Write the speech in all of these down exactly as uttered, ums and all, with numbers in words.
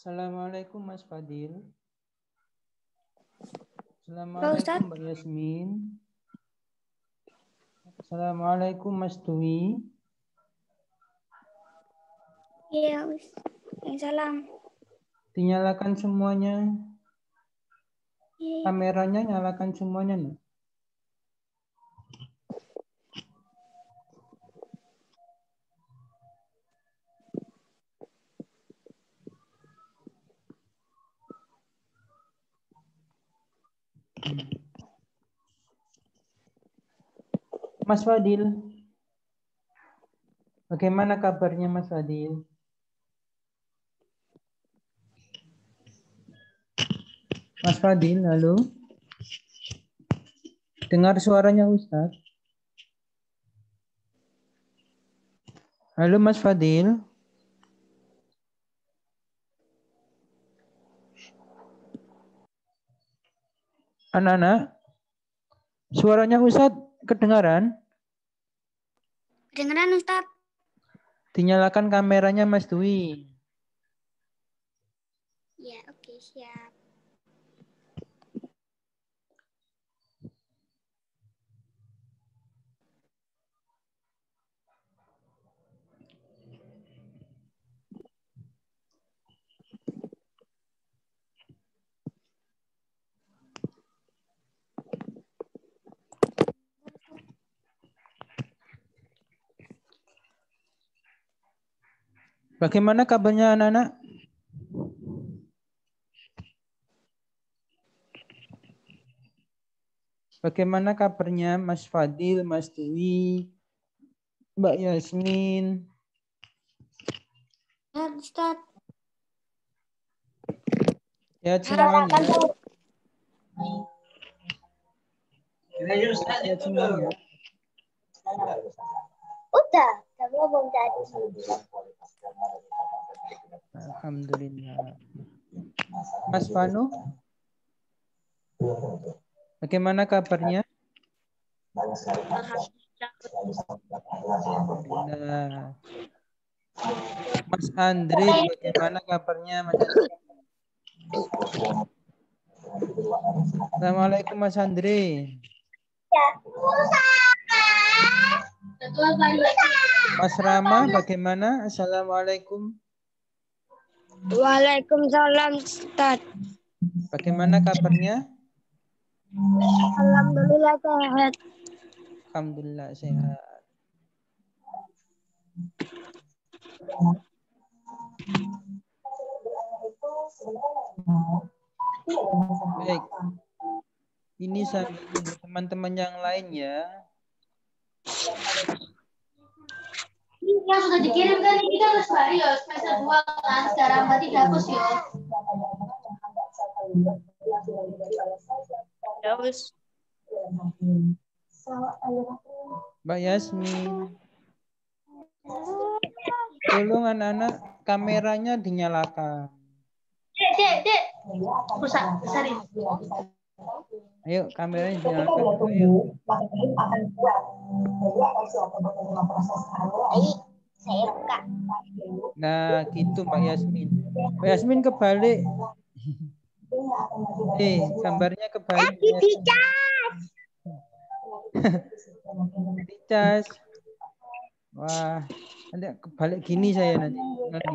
Assalamualaikum Mas Fadil. Pak Assalamualaikum Ustadz. Mbak Yasmin. Assalamualaikum Mas Dwi. Iya, Ustadz. Salam. Dinyalakan semuanya. Iya. Kameranya nyalakan semuanya. Nih. Mas Fadil. Bagaimana kabarnya Mas Fadil? Mas Fadil, halo. Dengar suaranya Ustadz. Halo Mas Fadil. Anak-anak, suaranya Ustadz kedengaran? Kedengeran Ustadz. Dinyalakan kameranya Mas Dwi. Ya, oke, siap. Bagaimana kabarnya anak-anak? Bagaimana kabarnya Mas Fadil, Mas Dwi, Mbak Yasmin? Ya, Ustadz. Sehat semuanya. Sehat semuanya. Udah, kamu belum jadi. Alhamdulillah. Mas Vanu, bagaimana kabarnya? Alhamdulillah. Mas Andre, bagaimana kabarnya Mas Andre? Assalamualaikum Mas Andre. Mas Rama, bagaimana? Assalamualaikum. Waalaikumsalam, Ustadz. Bagaimana kabarnya? Alhamdulillah sehat. Alhamdulillah sehat. Baik. Ini sambil nunggu teman-teman yang lain ya. Yang sudah dikirimkan ini kan Mas Bari ya, semester dua kan, sekarang berarti dihapus ya. Ya, wis. Mbak Yasmin. Tolong anak-anak kameranya dinyalakan. Dek, dek, dek. Rusak, besarin. Ayo kameranya dinyalakan. Ayo. Saya buka. Nah, gitu Mbak Yasmin. Mbak Yasmin kebalik. Eh, gambarnya kebalik. Dicas. Wah, nanti kebalik gini saya nanti. nanti.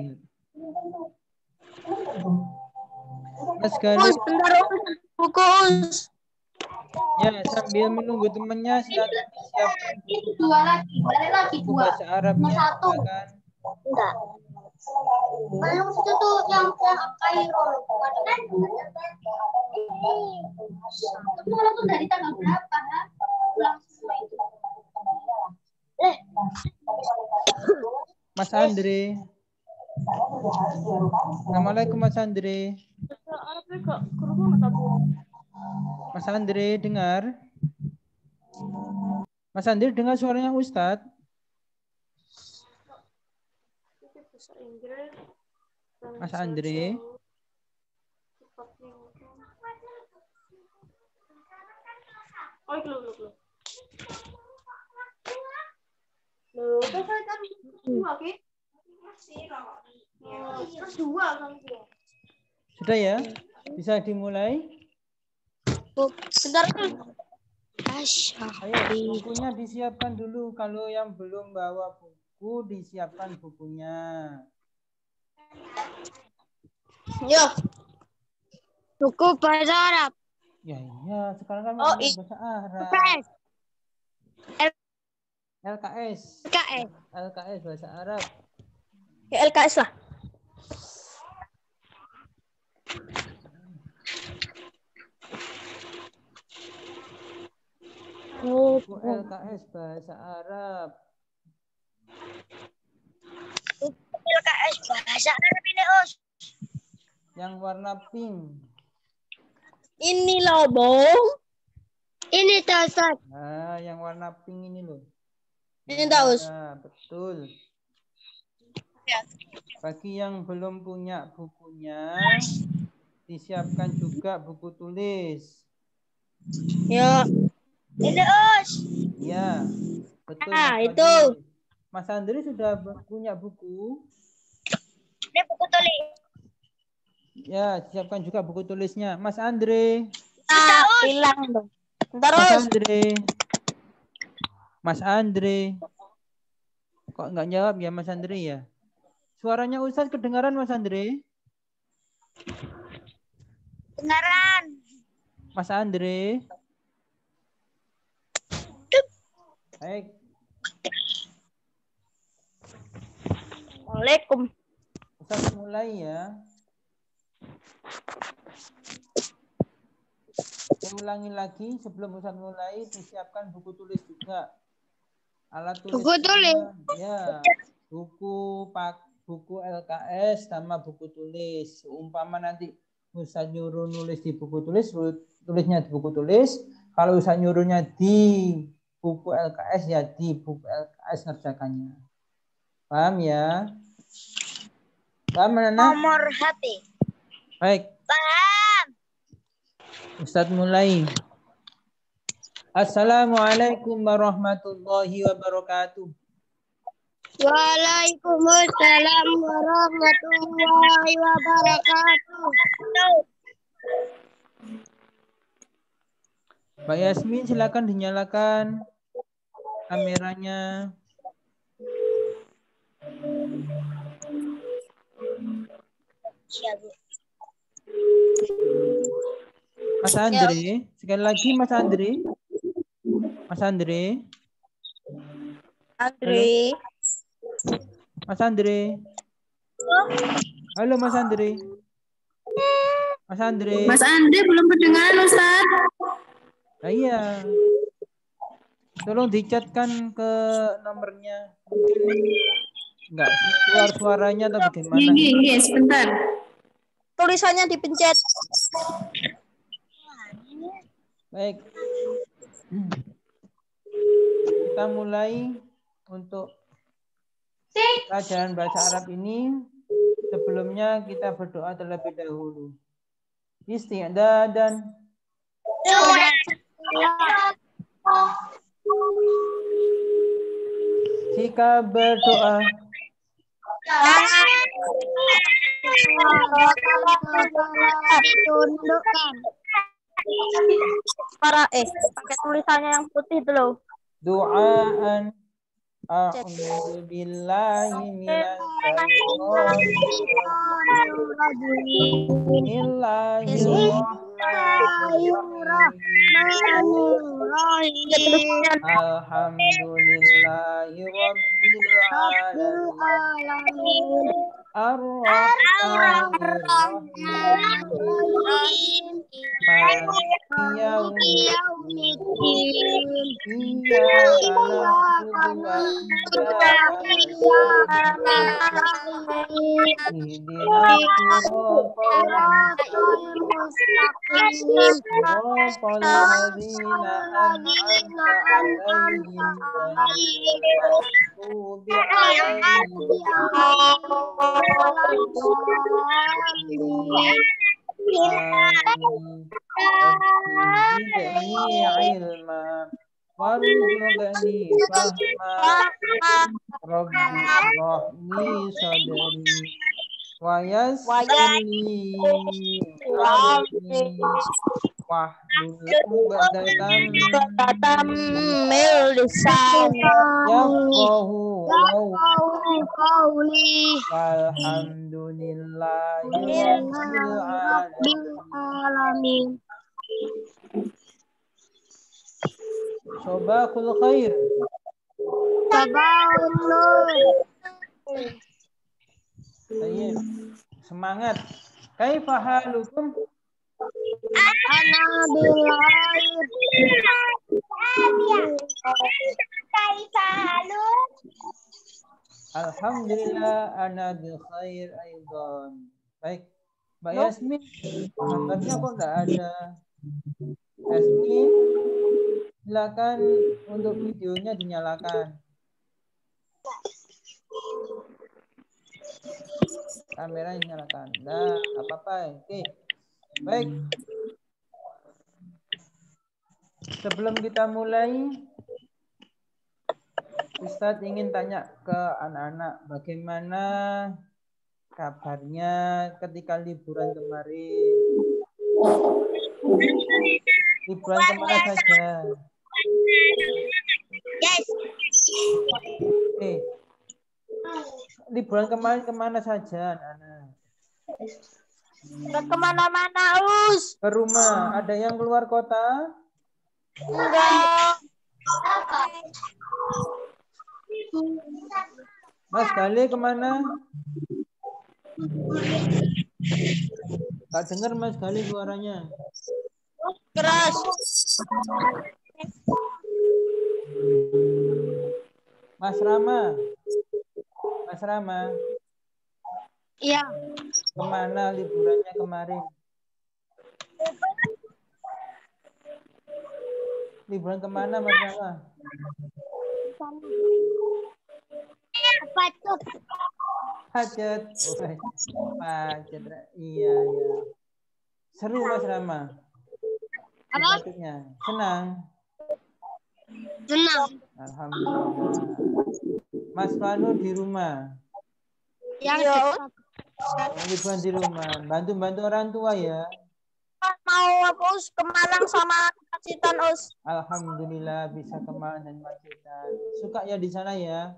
Mas Galih. Fokus. Ya, sambil menunggu temannya silakan disiapkan Itu dua lagi, balik lagi buku dua. bahasa Arabnya. Satu. Silakan. Enggak. Belum itu tuh yang yang Kairo. Tapi kalau tuh dari tanggal berapa? Ha? Pulang semua itu. Eh, Mas Andre. Assalamualaikum Mas Andre. Mas Andre dengar? Mas Andre dengar suaranya Ustadz? Mas Andre. Oh, belum, belum, belum. Loh, kan kan dua, Ki? Terus dua kan dia. Sudah ya? Bisa dimulai? Bentar. Ayo, bukunya disiapkan dulu. Kalau yang belum bawa buku, disiapkan bukunya. Yo. Buku bahasa Arab. Ya iya, sekarang kan Oh, mau bahasa Arab. L K S. L K S. L K S bahasa Arab. Ya L K S lah. Buku L K S bahasa Arab. L K S bahasa Arab ini, Us. Yang warna pink. Ini loh, Bung. Ini tasat. Nah, yang warna pink ini loh. Ini tahu. Nah, betul. Ya. Bagi yang belum punya bukunya, disiapkan juga buku tulis. Ya. Ini, Us. Ya, betul. Ah, Mas itu. Andri. Mas Andri sudah punya buku? Ini buku tulis. Ya, siapkan juga buku tulisnya. Mas Andri. Nah, hilang dong. Bentar, Mas Us. Andri. Mas Andri. Kok nggak jawab ya Mas Andri ya? Suaranya Ustadz kedengaran Mas Andri? Kedengaran. Mas Andri. Baik. Waalaikum. Ustadz mulai ya. Saya ulangi lagi sebelum Ustadz mulai, disiapkan buku tulis juga. Alat tulis. Buku tulis. Ya, buku pak buku L K S sama buku tulis. Umpama nanti Ustadz nyuruh nulis di buku tulis, tulisnya di buku tulis. Kalau Ustadz nyuruhnya di buku L K S ya di buku L K S ngerjakannya. Paham ya? Paham Nana? Nomor hati. Baik. Paham. Ustadz mulai. Assalamualaikum warahmatullahi wabarakatuh. Waalaikumsalam warahmatullahi wabarakatuh. Mbak Yasmin silakan dinyalakan kameranya. Mas Andri, sekali lagi Mas Andri. Mas Andri. Andri. Mas Andri. Halo Mas Andri. Mas Andri. Mas Andri belum kedengaran Ustaz. Nah, iya. Tolong dicatkan ke nomornya. Enggak keluar suaranya atau bagaimana? Iya, iya, sebentar. Tulisannya dipencet. Baik. Kita mulai untuk pelajaran bahasa Arab ini. Sebelumnya kita berdoa terlebih dahulu. Isti'dadan. Jika berdoa Tundukkan. Para eh pakai tulisannya yang putih itu loh. Doaan a'udzu billahi minas syaitonir rajim. Bismillahirrahmanirrahim. Alhamdulillahi rabbil alamin. Ar-Rahmanir Rahim. Maliki yaumiddin. Iyyaka na'budu wa iyyaka nasta'in. Ihdinas siratal mustaqim. Siratal ladzina an'amta 'alaihim ghairil maghdubi 'alaihim. Zidni ilma warzuqni fahma Rabbi shrah li sadri Wayas Wayas li Wali wah dulu badaitam Tatam Milisan yafqahu Qawli walhamdulillahi rabbil alamin. Rabbil Alamin. Sobakul khair. Tabarul Baik. Semangat. Kaifa halukum? Ana bilair Alhamdulillah ana bi khair aidan. Baik. Mbak Yasmin, gambarnya kok enggak ada? Yasmin, silakan untuk videonya dinyalakan. Kamera dinyalakan. Nah, apa-apa. Oke. Baik. Sebelum kita mulai, Ustadz ingin tanya ke anak-anak, bagaimana kabarnya ketika liburan kemarin? Liburan kemana saja? Yes. Oke. Liburan kemarin kemana saja, anak-anak? Ke kemana-mana, Us. Ke rumah. Ada yang keluar kota? Enggak. Mas Gali kemana? Gak dengar Mas Gali suaranya. Keras. Mas Rama. Mas Rama. Iya. Kemana liburannya kemarin? Liburan kemana Mas Rama? Pacet. Pacet. Oh, pacet. Iya, iya. Seru Mas Rama. Apa? Pacetnya. Senang. Senang. Alhamdulillah. Mas Fanu di rumah. Yang dekat. Liburan di rumah. Bantu-bantu orang tua ya. Mau apa, Us? Ke Malang sama Pacitan, Us. Alhamdulillah bisa ke Malang dan Pacitan. Suka ya di sana ya?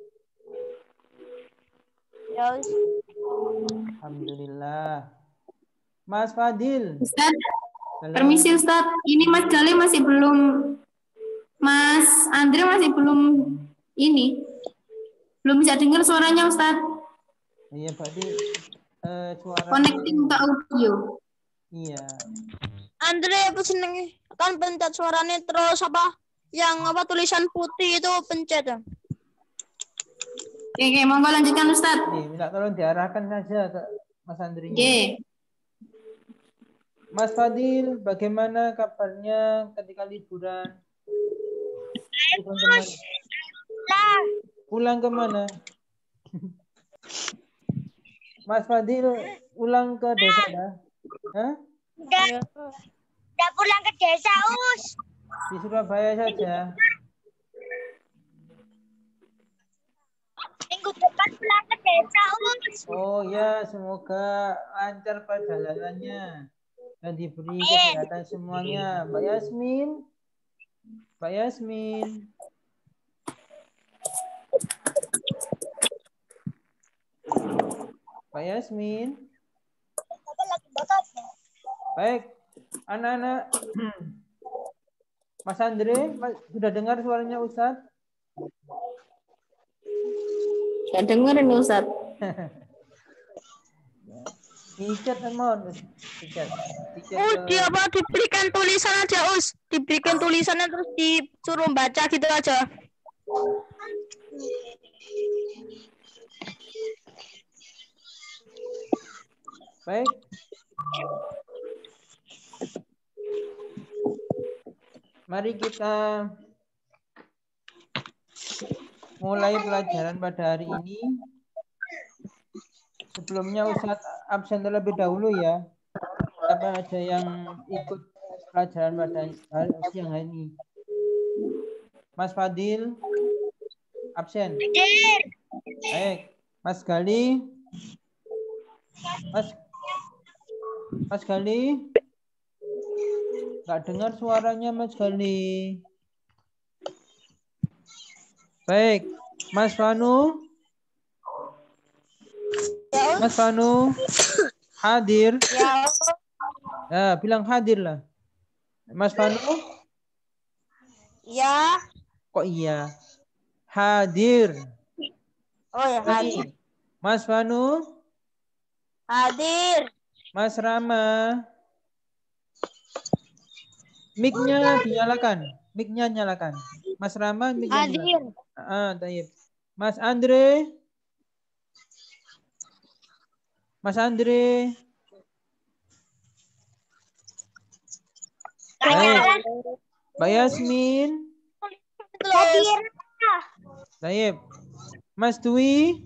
Ya, Us. Alhamdulillah. Mas Fadil. Ustaz, permisi Ustaz. Ini Mas Gali masih belum, Mas Andre masih belum ini. Belum bisa dengar suaranya Ustaz. Iya, berarti uh, suara Connecting ke audio. Iya. Andre apa senengnya? Kan pencet suaranya terus apa? Yang apa tulisan putih itu pencet. Oke, oke, monggo lanjutkan Ustaz. Nih, minta tolong diarahkan saja ke Mas Andrinya. Oke. Mas Fadil, bagaimana kabarnya ketika liburan? Liburan kemana? Pulang kemana? Mas Fadil pulang ke desa ya? Hah? Udah, udah pulang ke desa, Us. Di Surabaya saja. Minggu depan pulang ke desa, Us. Oh ya, semoga lancar perjalanannya dan diberi kesehatan semuanya. Mbak Yasmin, Mbak Yasmin. Mbak Yasmin. Baik, anak-anak. Mas Andre, sudah dengar suaranya Ustadz? Gak denger ini Ustaz. Dicat mohon. Dicat. Oh, dia apa diberikan tulisan aja, Us. Diberikan tulisannya terus disuruh baca gitu aja. Baik. Mari kita mulai pelajaran pada hari ini. Sebelumnya Ustadz absen terlebih dahulu ya. Siapa ada yang ikut pelajaran pada siang hari ini? Mas Fadil absen. Baik. Mas Gali Mas Mas Gali? Nggak dengar suaranya Mas Gali. Baik, Mas Vanu? Mas Vanu? Hadir? Ya. Ya, bilang hadir lah. Mas Vanu? Ya. Kok iya? Hadir. Oh ya, hadir. Lagi. Mas Vanu? Hadir. Mas Rama? Mic-nya dinyalakan. Mic-nya nyalakan. Mas Rama, mic-nya Hadir. nyalakan. Ah, tayyib. Mas Andre? Mas Andre? Baik. Mbak Yasmin? Hadir. Tayyib. Mas Dwi?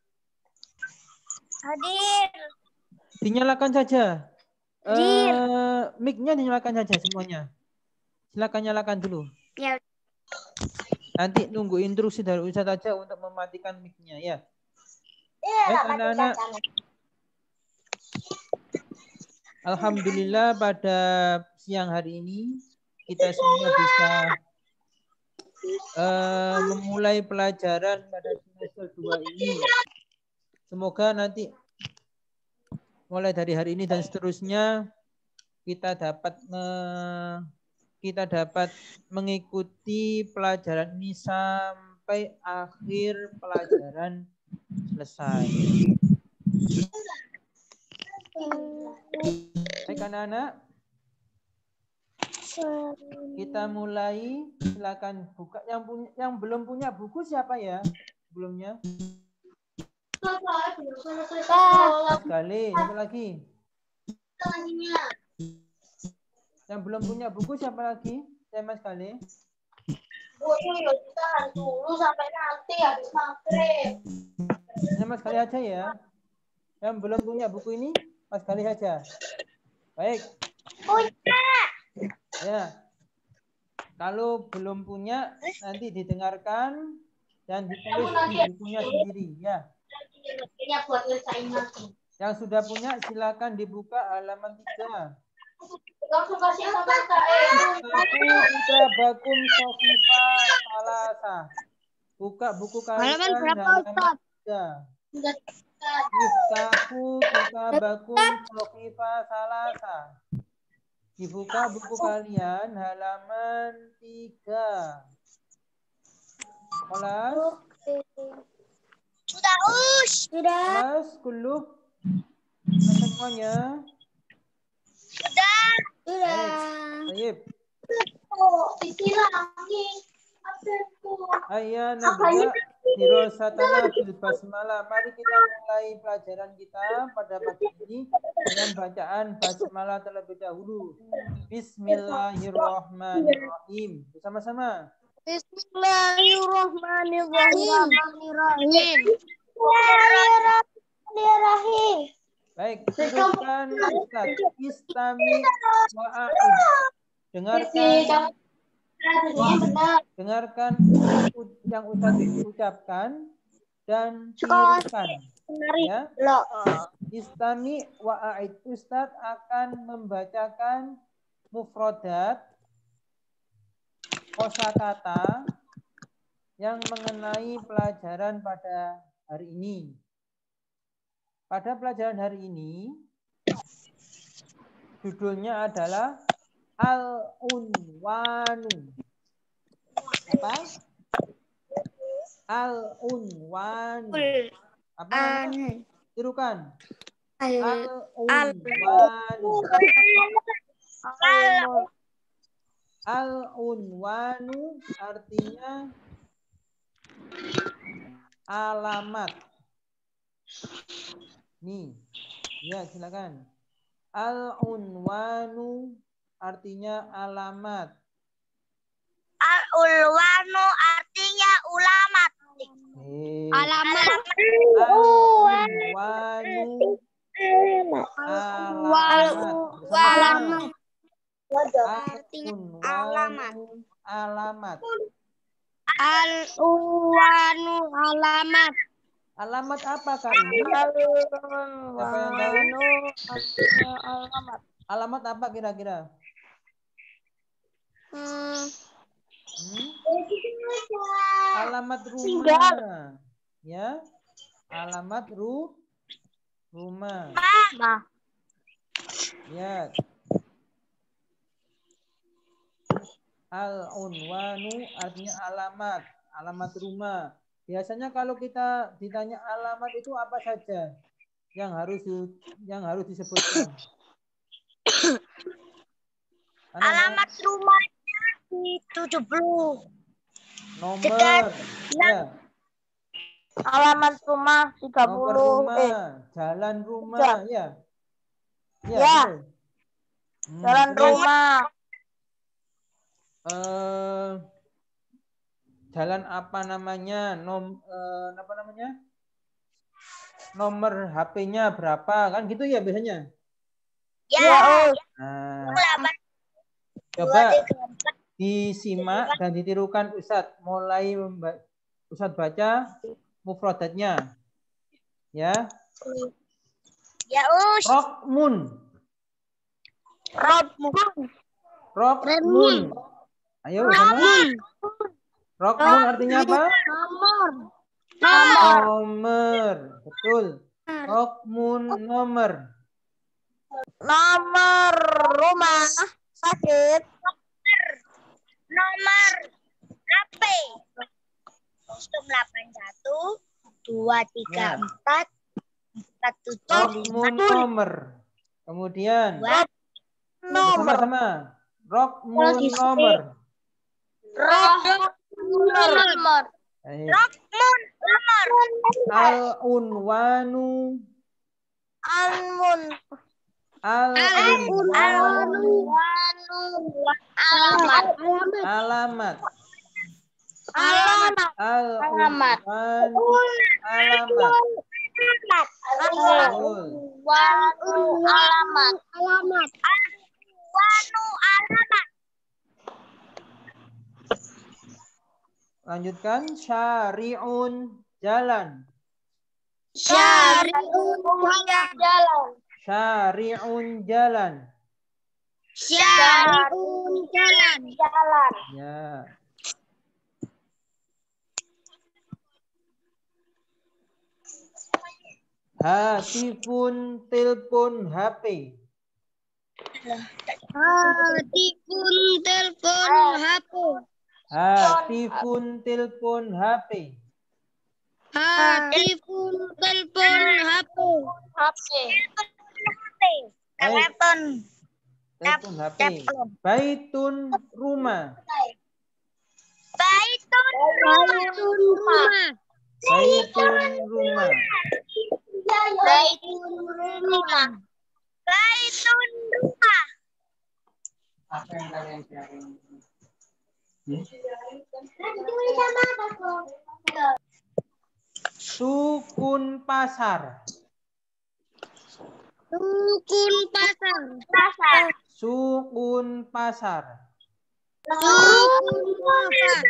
Hadir. Dinyalakan saja. Eh, mic-nya dinyalakan saja semuanya. Silakan nyalakan dulu. Ya. Nanti nunggu instruksi dari Ustadz aja untuk mematikan mic-nya ya. Baik anak-anak. Alhamdulillah pada siang hari ini kita semua bisa uh, memulai pelajaran pada semester dua ini. Semoga nanti mulai dari hari ini dan seterusnya kita dapat uh, kita dapat mengikuti pelajaran ini sampai akhir pelajaran selesai. Baik anak-anak, kita mulai. Silakan buka. Yang punya, yang belum punya buku siapa ya? Sebelumnya. Sekali, siapa lagi? Yang belum punya buku siapa lagi? Saya Mas Kali. Bu, yuk tahan dulu sampai nanti habis maghrib. Saya Mas Kali aja ya. Yang belum punya buku ini Mas Kali saja. Baik. Punya. Ya. Kalau belum punya nanti didengarkan dan ditulis di bukunya sendiri ya. Yang sudah punya silakan dibuka halaman tiga. Langsung kasih sama Kak. Aku kita bakum sofifa salasa. Buka buku kalian Halaman berapa, halaman Ustaz? tiga. Iftahu kita bakum sofifa salasa. Dibuka buku kalian halaman tiga. Kelas? Sudah, Us. Sudah. Kelas, kuluk? Semuanya? Sudah. Baik. Baik. Ayah nabda dirosatana bil basmalah. Mari kita mulai pelajaran kita pada pagi ini dengan bacaan basmalah terlebih dahulu. Bismillahirrahmanirrahim. Bersama-sama. Bismillahirrahmanirrahim. Bismillahirrahmanirrahim. Baik, teruskan Ustaz. Istami wa'a'id. Dengarkan. Dengarkan yang Ustaz ucapkan dan tirukan. Ya. Istami wa'a'id. Ustaz akan membacakan mufrodat kosakata yang mengenai pelajaran pada hari ini. Pada pelajaran hari ini, judulnya adalah Al-Unwanu. Apa? Al-Unwanu. Apa? Tirukan. Al-Unwanu. Al-Unwanu artinya alamat. Nih, ya silakan. Al-unwanu artinya alamat. Al-ulwanu artinya ulamat. Eh, Alamat. Al-unwanu alamat. Artinya alamat. Alamat. Al-ulwanu alamat. Alamat apakah ini? Siapa yang tahu? Alamat. Alamat apa kira-kira? Hmm. Hmm? Alamat rumah. Ya. Alamat ru rumah. Nah. Ya. Al-unwanu artinya alamat, alamat rumah. Biasanya kalau kita ditanya alamat itu apa saja yang harus yang harus disebutkan? Alamat rumahnya di tujuh puluh. Nomor. Dekat. Ya. Alamat rumah tiga Nomor puluh. rumah, Eh, jalan rumah, ya. Ya. Ya. Betul. Hmm, jalan terus, rumah. eh, jalan apa namanya? Nom, eh, apa namanya? Nomor H P-nya berapa? Kan gitu ya biasanya. Ya. Nah, Alamat. coba disimak dan ditirukan Ustadz. Mulai Ustadz baca mufradatnya. Ya. Ya, Us. Rokmun. Rokmun. Rokmun. Ayo sama. Rokmun artinya apa? Nomor. Nomor. Betul. Rokmun nomor. Nomor rumah sakit. Nomor H P. delapan satu dua tiga empat empat tujuh Rokmun nomor. Kemudian. Nomor. Sama-sama. Rokmun nomor. Rokmun nomor. Rokmun nomor. Al-unwanu. Almun. Al-unwanu. Alamat. Alamat. Alamat. Al-unwanu. Alamat. Betul. Wanu alamat. Alamat. Wanu alamat. Lanjutkan. Syari'un jalan. Syari'un jalan. Syari'un jalan. Syari'un jalan. Jalan. Ya. Hatifun telepon H P. Hatifun telepon H P. Hatifun telepon H P. Hatifun telepon H P. H P. Telepon. Telepon H P. Baitun rumah. Baitun rumah. Baitun rumah. Baitun rumah. Baitun rumah. Apa yang kalian cari? Sukun pasar. Sukun pasar. Pasar. Sukun pasar. Sukun pasar.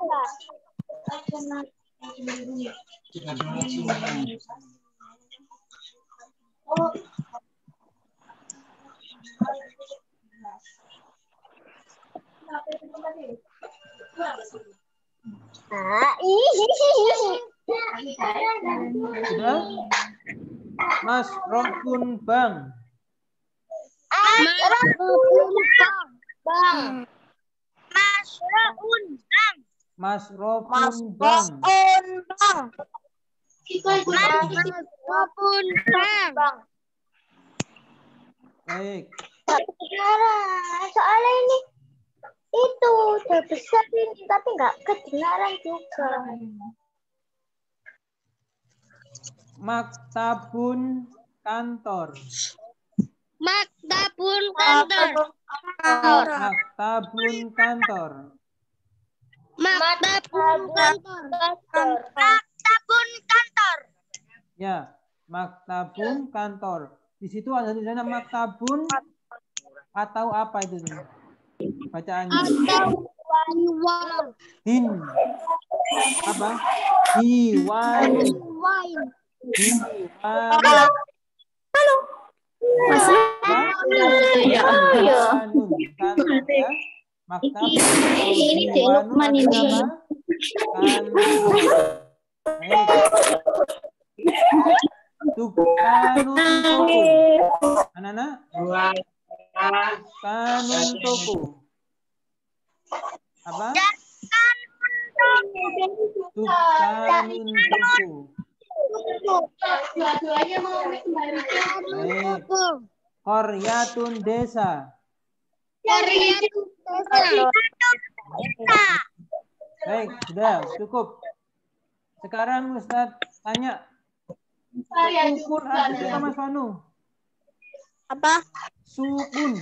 Sudah? Mas Rokun Bang. Mas Rokun Bang. Mas Rokun Bang. Mas Rokun Mas Bang. Rokun Bang. Mas Rokun Bang. Baik. Soalnya ini itu udah besar ini tapi nggak kedengaran juga. Maktabun kantor. Maktabun kantor. Maktabun kantor. Maktabun kantor. Maktabun kantor. Ya, maktabun kantor. Di situ ada tulisannya maktabun atau apa itu? Bacaannya. Diwan. Din. Apa? Diwan. Diwan. Mas ya. Diwanun. Kantor ya. Maktab. Ini Cik Diwanun Lukman ini. artinya apa? Kantor. Baik. Tukanun toko. Anak-anak? Tukanun toko. Apa? Tukanun toko. Dua-duanya mau kembalikan. Baik. Koryatun desa. Baik, sudah cukup. Sekarang Ustaz tanya. Sukun artinya apa Mas Fanu? Apa? Sukun.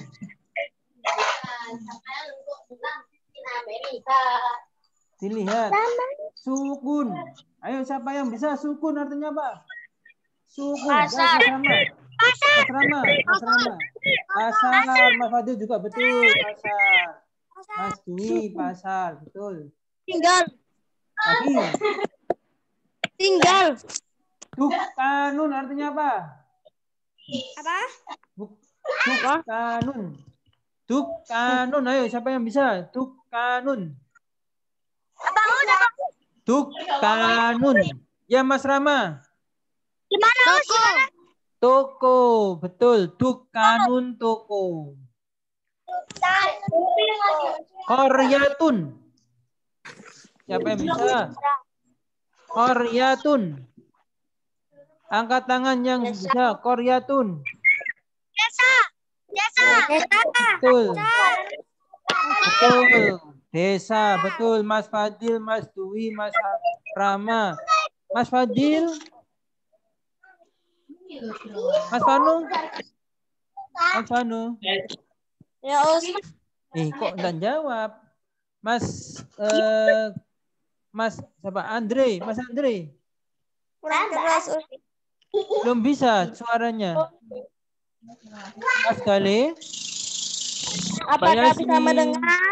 Dilihat. Sukun. Ayo siapa yang bisa sukun artinya apa? Sukun. Pasar. Mas Rama. Mas Rama. Pasar. Mas Fadil juga betul. Pasar. Mas Dwi pasar. Betul. Tinggal. Lagi. Tinggal. Tukanun artinya apa? Apa? Tukanun. Tukanun. Ayo siapa yang bisa? Tukanun. Tukanun. Ya Mas Rama. Gimana? Toko. Toko. Betul. Tukanun toko. Koryatun. Siapa yang bisa? Koryatun. Angkat tangan yang bisa. Koryatun. Desa. Desa. Betul. Betul. Desa. Betul. Mas Fadil, Mas Dwi, Mas Rama. Mas Fadil. Mas Fanu. Mas Fanu. Ya, Us. Eh, kok enggak jawab? Mas eh, Mas siapa? Andre, Mas Andre. Kurang keras, Us. Belum bisa suaranya. Mas Gale. Apakah bisa mendengar?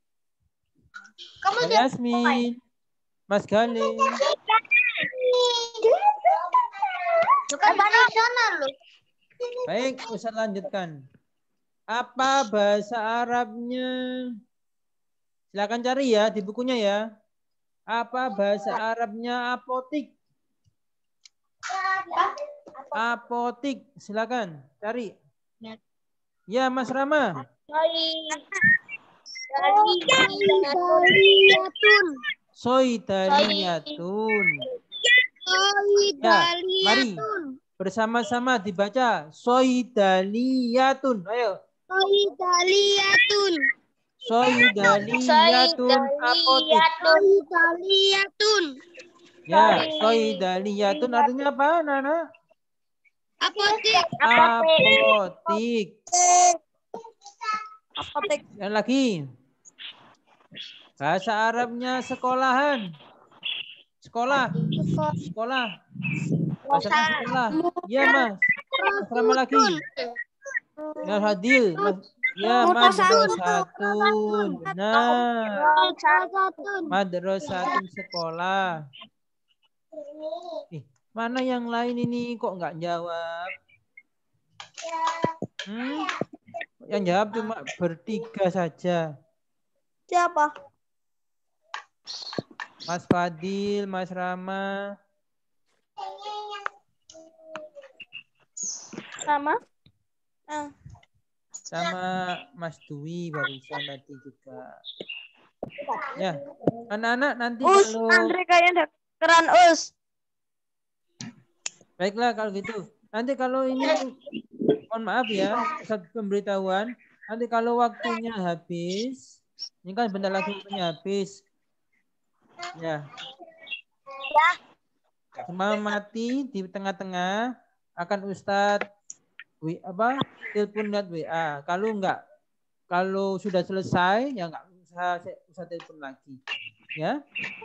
Mbak Yasmin. Mas Gale. Baik, Ustaz lanjutkan. Apa bahasa Arabnya? Silakan cari ya di bukunya ya. Apa bahasa Arabnya apotik? Apotik, silakan cari. Ya, Mas Rama. Soidaliyatun. Ya, mari bersama-sama dibaca. Soidaliyatun. Ayo. Soidaliyatun. Soidaliyatun apotik. Soidaliyatun. Ya, soidaliyatun artinya apa, Nana? Apotik. Apotik. Apotik. Yang lagi. Bahasa Arabnya sekolahan. Sekolah. Sekolah. Bahasa sekolah. Ya, Mas. Mas Rama lagi. Ya, Fadil. Mas. Ya, madrasatun. Benar. Madrasatun sekolah. Eh, mana yang lain ini kok nggak jawab? Hmm? Yang jawab cuma bertiga saja. Siapa? Mas Fadil, Mas Rama. Sama? Ah. Sama Mas Dwi barusan tadi juga. Ya, anak-anak nanti Us, kalau Andre kayaknya keren Us. baiklah kalau gitu. Nanti kalau ini mohon maaf ya, satu pemberitahuan. Nanti kalau waktunya habis, ini kan bentar lagi waktunya habis. Ya. Semua mati di tengah-tengah akan Ustadz W apa telepon lihat W A. Kalau enggak, kalau sudah selesai ya enggak usah usah telepon lagi. Ya.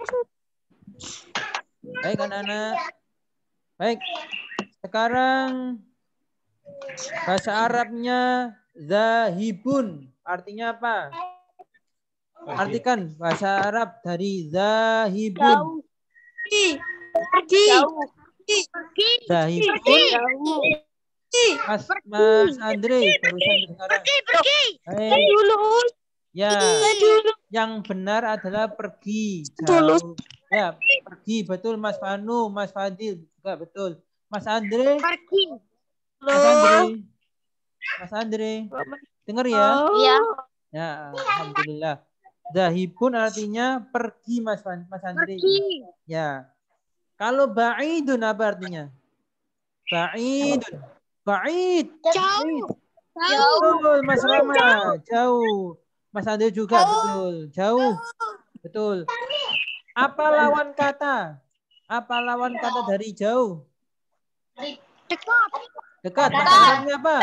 Baik anak-anak. Baik. Sekarang bahasa Arabnya zahibun. Artinya apa? Artikan bahasa Arab dari zahibun. Pergi. Pergi. Zahibun. Mas Mas Andre barusan sekarang. Hey. Ya, yang benar adalah pergi jauh. Ya, pergi betul Mas Fanu, Mas Fadil juga betul. Mas Andre. Mas Andre. Mas Andre. Dengar ya? Iya. Ya, alhamdulillah. Zahibun artinya pergi Mas Mas Andre. Ya. Kalau ba'idun apa artinya? Ba'idun. Ba'id. Jauh. Betul, Mas Rama. Jauh. Mas Andre juga betul. Jauh. Betul. Apa lawan kata? Apa lawan kata dari jauh? Dekat. Dekat. Bahasa Arabnya apa?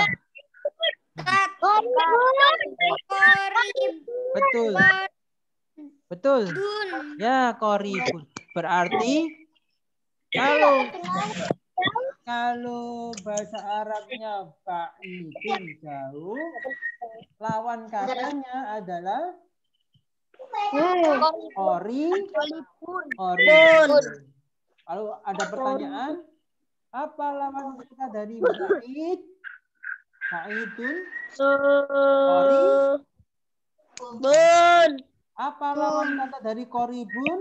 Betul. Betul. Ya, koribun. Berarti kalau kalau bahasa Arabnya ba'idun jauh, lawan katanya adalah Ori, oribun. Kalau ada pertanyaan, apa lawan kata dari ba'id? Ba'idun, ori, Bun. apa lawan kata dari koribun?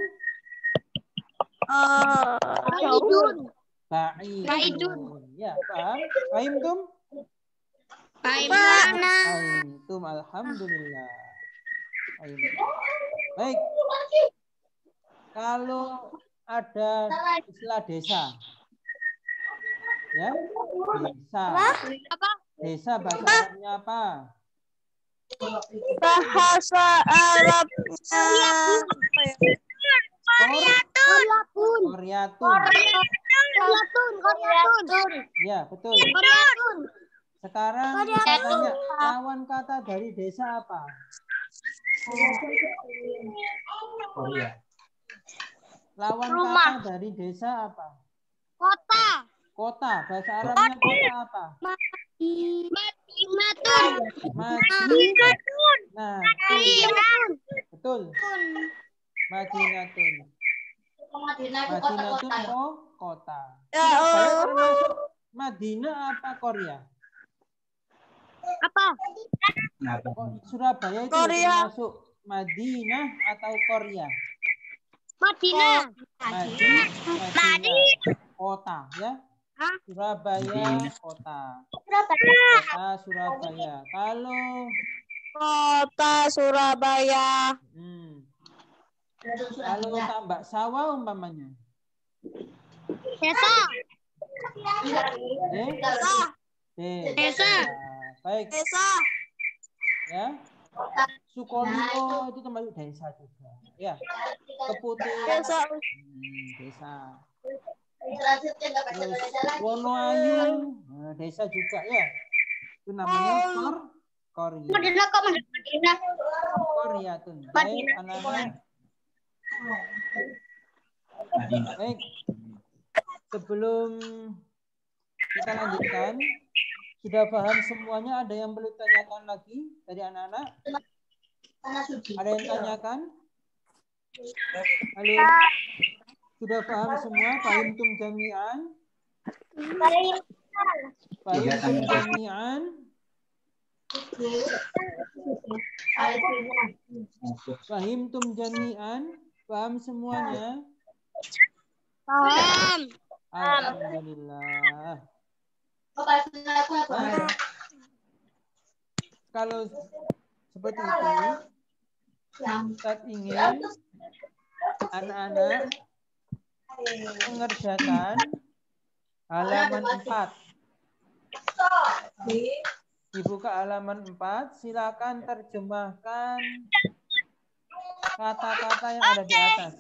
Ba'idun. Ba'idun. Ya, paham? Paham tum? Paham. Tum, alhamdulillah. Paham. Baik. Kalau ada istilah desa, ya, desa. Apa? Desa bahasa Arabnya apa? Bahasa Arabnya. Koryatun. Koryatun. Koryatun. Ya, betul. Koryatun. Sekarang kita tanya lawan kata dari desa apa? Korea. Lawan Rumah. kata dari desa apa? Kota. Kota. Bahasa Arabnya kota apa? Madinatun. Madinatun. Nah, betul. Madinatun. Madinatun kok kota. Surabaya termasuk Madinah apa Korea? Apa? Surabaya itu Korea. termasuk Madinah atau Korea? Madinah. Madinah. Madinah. Kota ya. Surabaya kota. Kota Surabaya. Kalau Kota Surabaya. hmm, kalau tambak sawah umpamanya. Desa. Eh? Desa. Desa. Baik. Desa. Ya. Sukolilo itu termasuk desa juga. Ya. Keputih. Desa. Hmm, desa. Terus Wonoayu, nah, desa juga ya. Itu namanya kor Korea. Madinah kok Madinah. Korea tuh. Baik, anak-anak. Baik. Sebelum kita lanjutkan, sudah paham semuanya? Ada yang perlu tanyakan lagi dari anak-anak? Ada yang tanyakan? Halo. Sudah paham semua? Fahimtum jami'an? Fahimtum jami'an? Fahimtum jami'an? Paham semuanya? Paham. Alhamdulillah. Baik. Kalau seperti itu, Ustaz ingin anak-anak mengerjakan halaman empat. Dibuka halaman empat, silakan terjemahkan kata-kata yang ada di atas.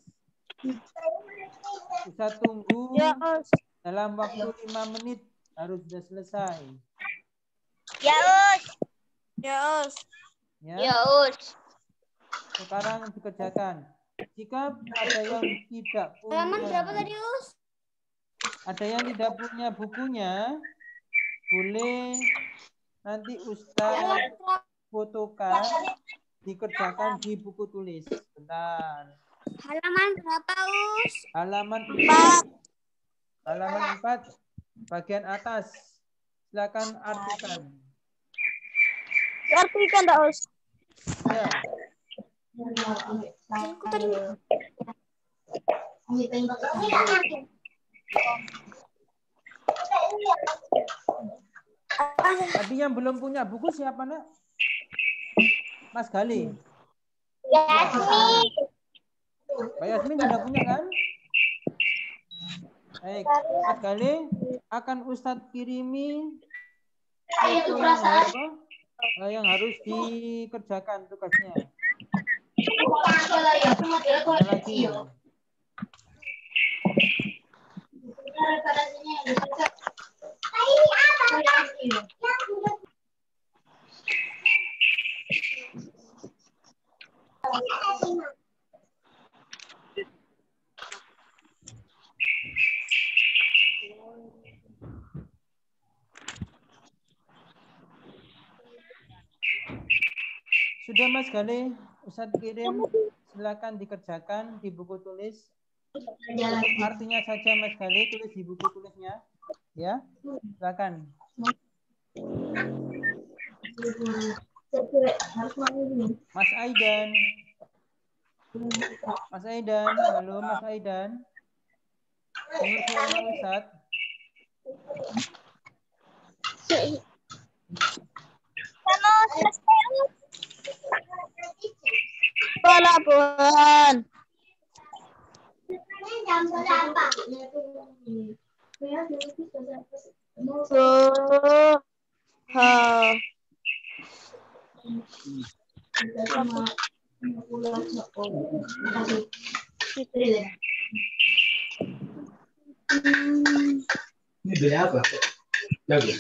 Bisa tunggu dalam waktu lima menit, harus sudah selesai. Ya, Us. Ya, Us. Ya. Ya, Us. Sekarang dikerjakan. Jika ada yang tidak punya, Halaman berapa tadi, Us? ada yang tidak punya bukunya, boleh nanti Ustaz fotokan, dikerjakan di buku tulis. Bentar. Halaman berapa, Us? Halaman empat. Halaman empat, bagian atas. Silakan artikan. Artikan, Dak Us. Ya. Aku tadi. Tadi yang belum punya buku siapa, Nak? Mas Gali. Yasmin. Mbak Yasmin sudah punya kan? Baik, Mas Gali akan Ustadz kirimi itu yang, apa? yang harus dikerjakan tugasnya. Ada lagi. Sudah Mas Gali, Ustadz kirim, silakan dikerjakan di buku tulis. Artinya saja Mas Gali tulis di buku tulisnya, ya. Silakan. Mas Aidan. Mas Aidan, halo Mas Aidan. Dengar suaranya Ustadz. Pelabuhan. Oh. Ha. Ini beli apa? Jago.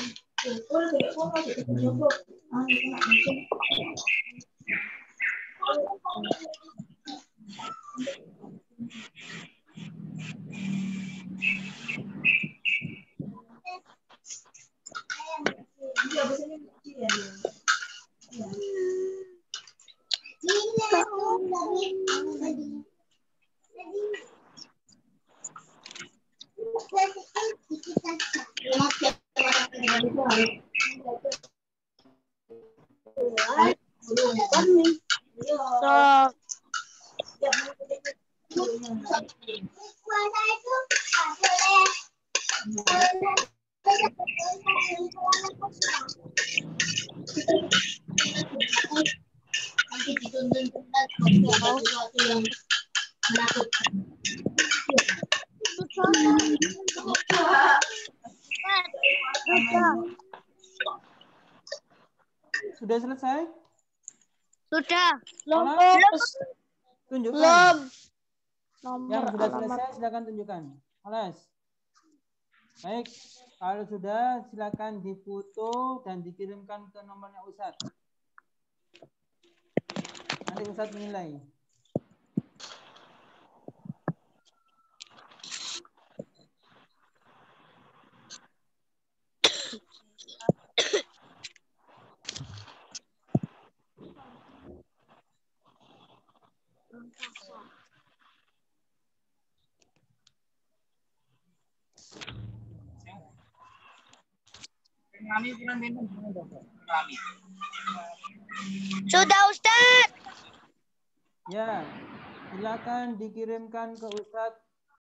So. Sudah selesai? Sudah. Belum. Tunjukkan. Belum. Yang sudah selesai silakan tunjukkan. Alas. Baik, kalau sudah silakan difoto dan dikirimkan ke nomornya Ustadz. Nanti Ustadz menilai. Sudah Ustaz. Ya, silakan dikirimkan ke Ustadz